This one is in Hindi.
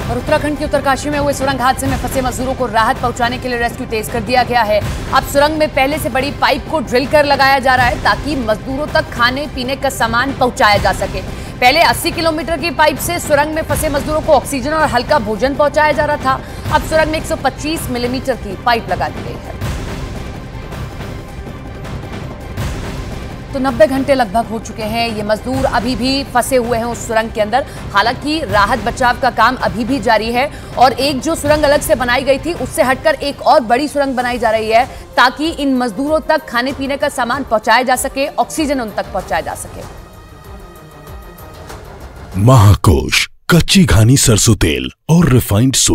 और उत्तराखंड के उत्तरकाशी में हुए सुरंग हादसे में फंसे मजदूरों को राहत पहुंचाने के लिए रेस्क्यू तेज कर दिया गया है। अब सुरंग में पहले से बड़ी पाइप को ड्रिल कर लगाया जा रहा है ताकि मजदूरों तक खाने पीने का सामान पहुंचाया जा सके। पहले 80 किलोमीटर की पाइप से सुरंग में फंसे मजदूरों को ऑक्सीजन और हल्का भोजन पहुंचाया जा रहा था। अब सुरंग में 125 मिलीमीटर की पाइप लगा दी गई है। तो 90 घंटे लगभग हो चुके हैं। ये मजदूर अभी भी फंसे हुए हैं उस सुरंग के अंदर। हालांकि राहत बचाव का काम अभी भी जारी है और एक जो सुरंग अलग से बनाई गई थी उससे हटकर एक और बड़ी सुरंग बनाई जा रही है ताकि इन मजदूरों तक खाने पीने का सामान पहुंचाया जा सके, ऑक्सीजन उन तक पहुंचाया जा सके। महाकोश कच्ची घानी सरसों तेल और रिफाइंड